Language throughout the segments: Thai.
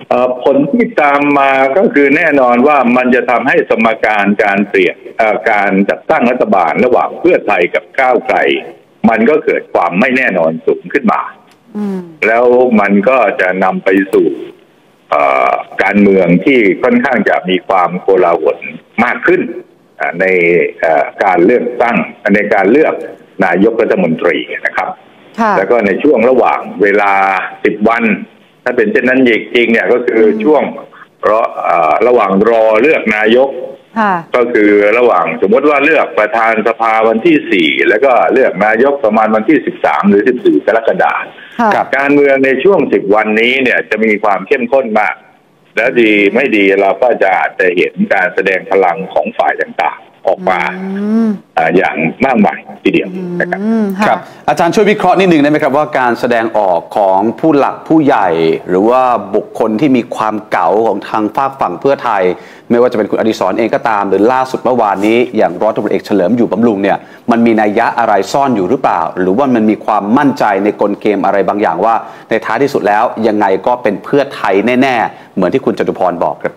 ผลที่ตามมาก็คือแน่นอนว่ามันจะทำให้สมการการเปลี่ยนการจัดตั้งรัฐบาลระหว่างเพื่อไทยกับก้าวไกลมันก็เกิดความไม่แน่นอนสูงขึ้นมาแล้วมันก็จะนำไปสู่การเมืองที่ค่อนข้างจะมีความโกลาหลมากขึ้นในการเลือกตั้งในการเลือกนายกรัฐมนตรีนะครับแล้วก็ในช่วงระหว่างเวลา10 วันถ้าเป็นเช่นนั้นจริงๆเนี่ยก็คือช่วงระหว่างรอเลือกนายกก็คือระหว่างสมมติว่าเลือกประธานสภาวันที่4แล้วก็เลือกนายกประมาณวันที่13หรือ14กรกฎาคมการเมืองในช่วง10 วันนี้เนี่ยจะมีความเข้มข้นมากแล้วดีไม่ดีเราก็จะเห็นการแสดงพลังของฝ่ายต่างๆออกมาอย่างมากมายทีเดียวนะครับอาจารย์ช่วยวิเคราะห์นิดนึงได้ไหมครับว่าการแสดงออกของผู้หลักผู้ใหญ่หรือว่าบุคคลที่มีความเก๋าของทางฝากฝั่งเพื่อไทยไม่ว่าจะเป็นคุณอดิศรเองก็ตามหรือล่าสุดเมื่อวานนี้อย่างร้อยตำรวจเอกเฉลิมอยู่บำรุงเนี่ยมันมีนัยยะอะไรซ่อนอยู่หรือเปล่าหรือว่ามันมีความมั่นใจในกลเกมอะไรบางอย่างว่าในท้ายที่สุดแล้วยังไงก็เป็นเพื่อไทยแน่ๆเหมือนที่คุณจตุพรบอกครับ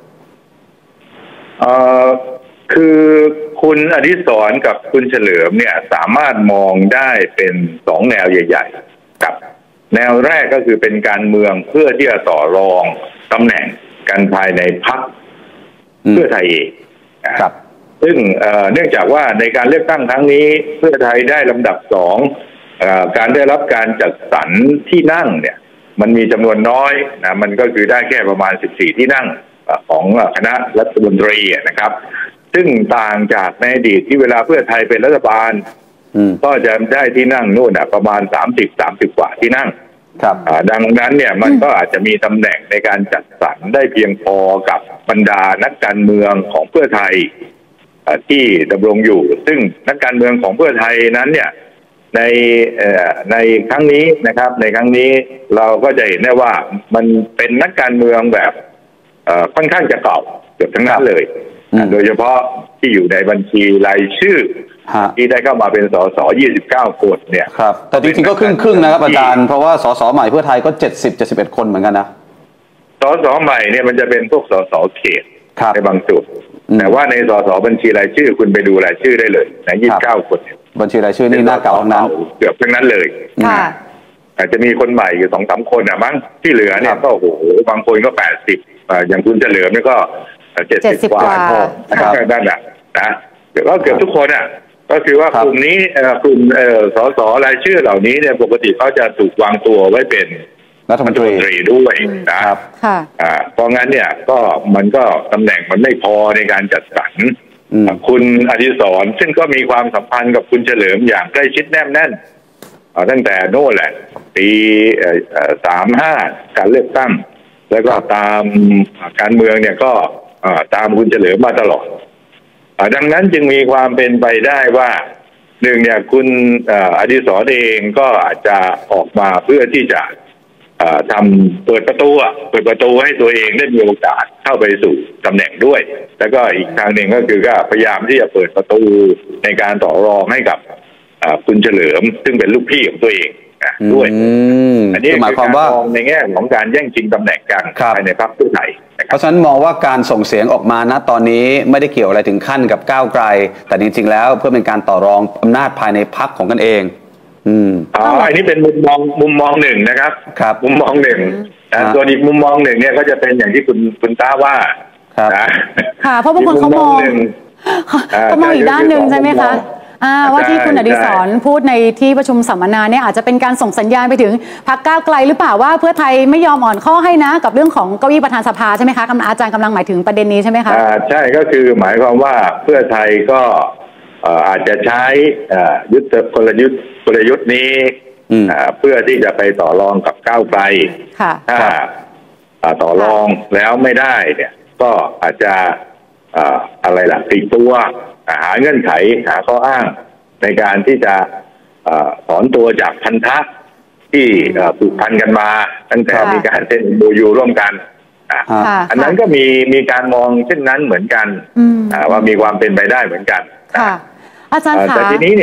คือคุณอดิศรกับคุณเฉลิมเนี่ยสามารถมองได้เป็น2 แนวใหญ่ๆกับแนวแรกก็คือเป็นการเมืองเพื่อที่จะต่อรองตำแหน่งกันภายในพรรคเพื่อไทยเองครับซึ่งเนื่องจากว่าในการเลือกตั้งครั้งนี้เพื่อไทยได้ลำดับ2การได้รับการจัดสรรที่นั่งเนี่ยมันมีจำนวนน้อยนะมันก็คือได้แค่ประมาณ14ที่นั่งของคณะรัฐมนตรีนะครับซึ่งต่างจากในอดีตที่เวลาเพื่อไทยเป็นรัฐบาลก็จะได้ที่นั่งนู่นประมาณ30 กว่าที่นั่งดังนั้นเนี่ยมันก็อาจจะมีตำแหน่งในการจัดสรรได้เพียงพอกับบรรดานักการเมืองของเพื่อไทยที่ดำรงอยู่ซึ่งนักการเมืองของเพื่อไทยนั้นเนี่ยในครั้งนี้นะครับในครั้งนี้เราก็จะเห็นได้ว่ามันเป็นนักการเมืองแบบค่อนข้างจะเก่าเกือบทั้งนั้นเลยโดยเฉพาะที่อยู่ในบัญชีรายชื่อที่ได้เข้ามาเป็นสส29 คนเนี่ยครับแต่จริงๆก็ครึ่งนะครับอาจารย์เพราะว่าสสใหม่เพื่อไทยก็70-71 คนเหมือนกันนะสสใหม่เนี่ยมันจะเป็นพวกสสเขตในบางจุดแต่ว่าในสสบัญชีรายชื่อคุณไปดูรายชื่อได้เลยใน29 คนบัญชีรายชื่อนี่หน้าเก่าทั้งนั้นเกือบทั้งนั้นเลยอาจจะมีคนใหม่อยู่2-3 คนมั้งที่เหลือเนี่ยก็โอ้โหบางคนก็80อย่างคุณเฉลิมนี่ก็70 กว่าด้านนะเดี๋ยวก็เกือบทุกคนก็คือว่ากลุ่มนี้กลุ่มสสรายชื่อเหล่านี้เนี่ยปกติเขาจะถูกวางตัวไว้เป็นรัฐมนตรีด้วยนะครับเพราะงั้นเนี่ยก็มันก็ตำแหน่งมันไม่พอในการจัดสรรคุณอดิศรซึ่งก็มีความสัมพันธ์กับคุณเฉลิมอย่างใกล้ชิดแนบแน่นตั้งแต่โน่นแหละปี35การเลือกตั้งแล้วก็ตามการเมืองเนี่ยก็ตามคุณเฉลิมมาตลอดดังนั้นจึงมีความเป็นไปได้ว่าหนึ่งเนี่ยคุณอดิศรเองก็อาจจะออกมาเพื่อที่จะเปิดประตูให้ตัวเองได้มีโอกาสเข้าไปสู่ตำแหน่งด้วยแล้วก็อีกทางหนึ่งก็คือก็พยายามที่จะเปิดประตูในการต่อรองให้กับคุณเฉลิมซึ่งเป็นลูกพี่ของตัวเองด้วยอันนี้หมายความว่าในแง่ของการแย่งชิงตำแหน่งกันภายในพรรคเพื่อไทยเพราะฉะนั้นมองว่าการส่งเสียงออกมาณตอนนี้ไม่ได้เกี่ยวอะไรถึงขั้นกับก้าวไกลแต่จริงๆแล้วเพื่อเป็นการต่อรองอำนาจภายในพรรคของกันเองอันนี้เป็นมุมมองหนึ่งนะครับมุมมองหนึ่งส่วนอีกมุมมองหนึ่งเนี่ยก็จะเป็นอย่างที่คุณต้าว่าค่ะเพราะบางคนเขามองอีกด้านหนึ่งใช่ไหมคะว่าที่คุณอดิศรพูดในที่ประชุมสัมมนาเนี่ยอาจจะเป็นการส่งสัญญาณไปถึงพรรคก้าวไกลหรือเปล่าว่าเพื่อไทยไม่ยอมอ่อนข้อให้นะกับเรื่องของเก้าอี้ประธานสภาใช่ไหมคะอาจารย์กำลังหมายถึงประเด็นนี้ใช่ไหมคะใช่ก็คือหมายความว่าเพื่อไทยก็อาจจะใช้กลยุทธ์นี้เพื่อที่จะไปต่อรองกับก้าวไกลถ้าต่อรองแล้วไม่ได้เนี่ยก็อาจจะอะไรล่ะติดตัวหาเงื่อนไขหาข้ออ้างในการที่จะถอนตัวจากพันธะที่ผูกพันกันมาตั้งแต่มีการเซ็น MOU ร่วมกันอันนั้นก็มีการมองเช่นนั้นเหมือนกันว่ามีความเป็นไปได้เหมือนกันอาจารย์คะแต่ทีนี้เนี่ย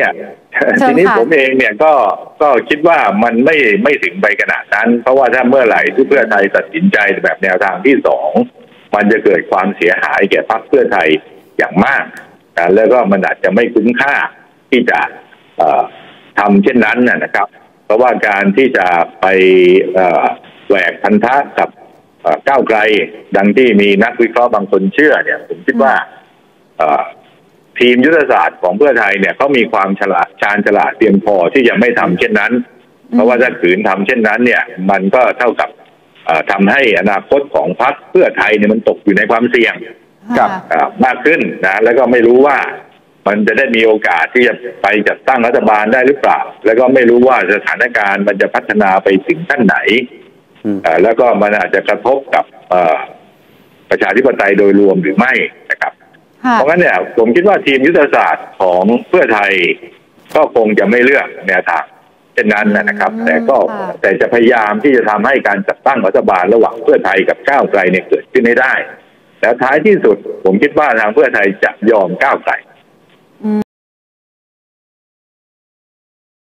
ทีนี้ผมเองเนี่ยก็คิดว่ามันไม่ถึงไปขนาดนั้นเพราะว่าถ้าเมื่อไหร่ที่เพื่อไทยตัดสินใจแบบแนวทางที่สองมันจะเกิดความเสียหายแก่พรรคเพื่อไทยอย่างมากแล้วก็มันอาจจะไม่คุ้มค่าที่จะทำเช่นนั้นนะครับเพราะว่าการที่จะไปแหวกพันธะกับก้าวไกลดังที่มีนักวิเคราะห์บางคนเชื่อเนี่ยผมคิดว่าทีมยุทธศาสตร์ของเพื่อไทยเนี่ยเขามีความชาญฉลาดเพียงพอที่จะไม่ทำเช่นนั้นเพราะว่าถ้าขืนทำเช่นนั้นเนี่ยมันก็เท่ากับทำให้อนาคตของพรรคเพื่อไทยเนี่ยมันตกอยู่ในความเสี่ยงมากขึ้นนะแล้วก็ไม่รู้ว่ามันจะได้มีโอกาสที่จะไปจัดตั้งรัฐบาลได้หรือเปล่าแล้วก็ไม่รู้ว่าสถานการณ์มันจะพัฒนาไปถึงขั้นไหนแล้วก็มันอาจจะกระทบกับประชาธิปไตยโดยรวมหรือไม่นะครับเพราะงั้นเนี่ยผมคิดว่าทีมยุทธศาสตร์ของเพื่อไทยก็คงจะไม่เลือกแนวทางเช่นนั้นนะครับแต่จะพยายามที่จะทำให้การจัดตั้งรัฐบาลระหว่างเพื่อไทยกับก้าวไกลเนี่ยเกิดขึ้นให้ได้แล้วท้ายที่สุดผมคิดว่าทางเพื่อไทยจะยอมก้าวไกล